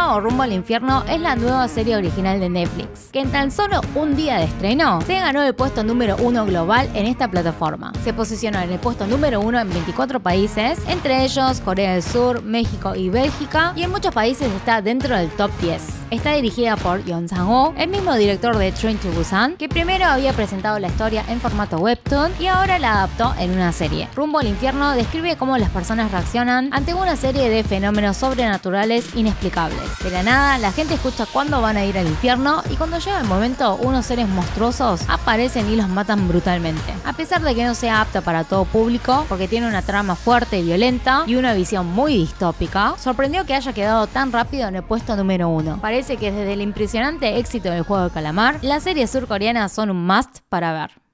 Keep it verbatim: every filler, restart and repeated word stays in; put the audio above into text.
Roma o Rumbo al Infierno es la nueva serie original de Netflix, que en tan solo un día de estreno se ganó el puesto número uno global en esta plataforma. Se posicionó en el puesto número uno en veinticuatro países, entre ellos Corea del Sur, México y Bélgica, y en muchos países está dentro del top diez. Está dirigida por Yoon Sang-ho, el mismo director de Train to Busan, que primero había presentado la historia en formato webtoon y ahora la adaptó en una serie. Rumbo al Infierno describe cómo las personas reaccionan ante una serie de fenómenos sobrenaturales inexplicables. De la nada, la gente escucha cuándo van a ir al infierno y cuando llega el momento, unos seres monstruosos aparecen y los matan brutalmente. A pesar de que no sea apta para todo público, porque tiene una trama fuerte y violenta y una visión muy distópica, sorprendió que haya quedado tan rápido en el puesto número uno. Parece que desde el impresionante éxito del juego de calamar, las series surcoreanas son un must para ver.